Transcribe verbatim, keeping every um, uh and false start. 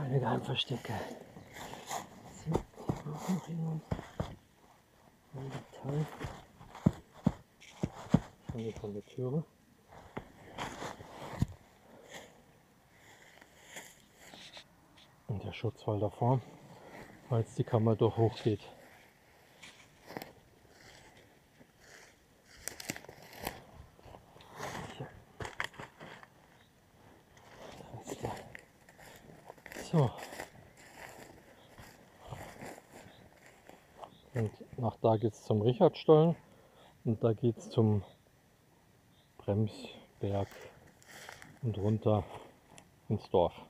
Meine Geheimverstecke. So, hier auch noch jemand. Ein Detail. Schauen wir von der Türe. Und der Schutzwall davor, falls die Kammer doch hochgeht. So. Und nach da geht es zum Richardstollen und da geht es zum Bremsberg und runter ins Dorf.